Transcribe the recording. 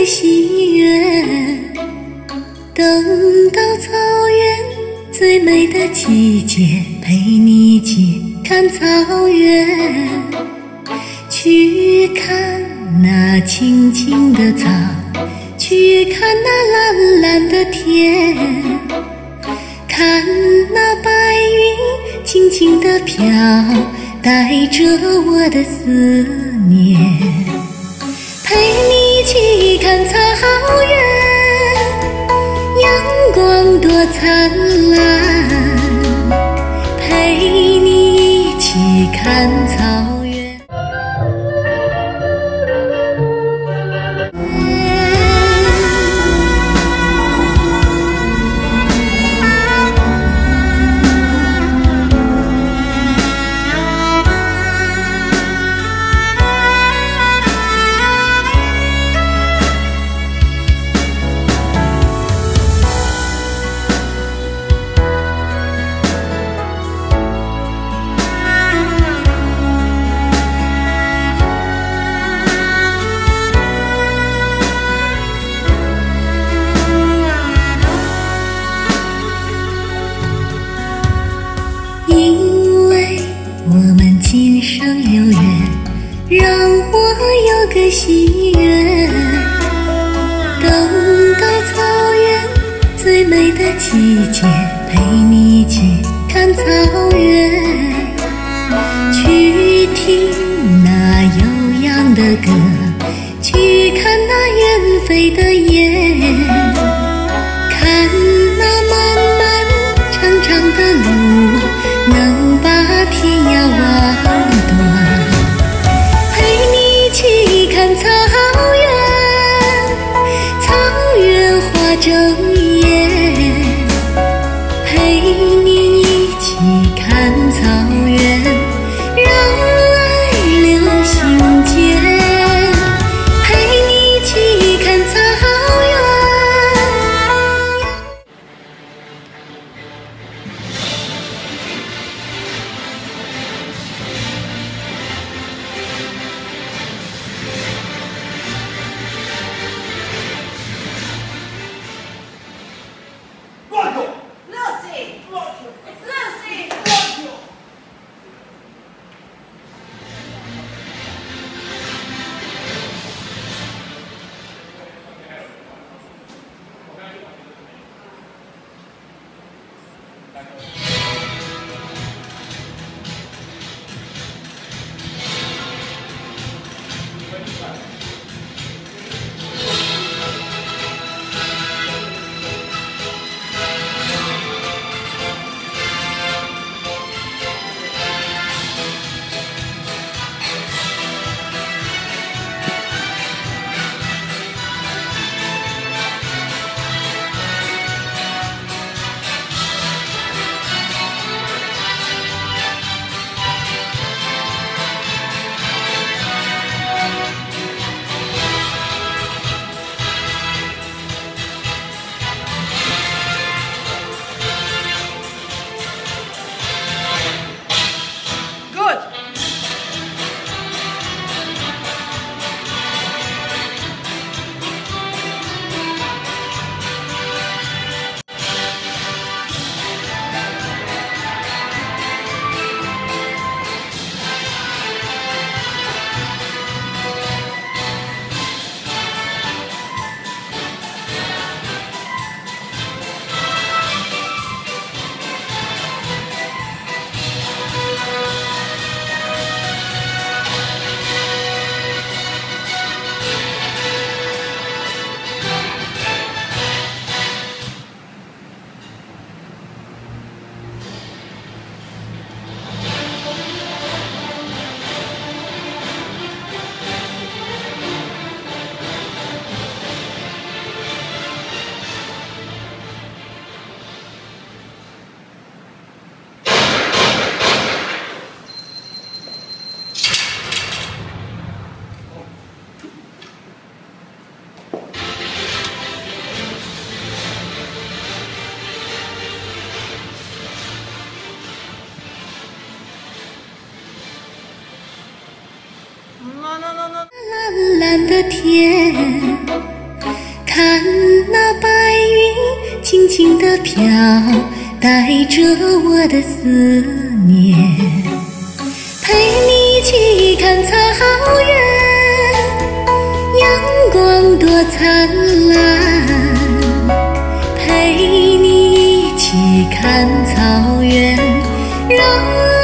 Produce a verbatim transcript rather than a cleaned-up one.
个心愿，等到草原最美的季节，陪你解看草原，去看那青青的草，去看那蓝蓝的天，看那白云轻轻地飘，带着我的思念，陪你去看草原，阳光多灿烂，陪你一起看草原。因为我们今生有缘，让我有个心愿，等到草原最美的季节，陪你去看草原，去听那悠扬的歌，去看那远飞的雁，看那漫漫长长的路，能把天涯望断，陪你去看草原，草原花正艳，陪你一起看草原，让爱流心间，陪你去看草原。 Lucy! It's Lucy! 蓝蓝的天， 看那白云轻轻地飘，带着我的思念。陪你一起看草原，阳光多灿烂。陪你一起看草原，让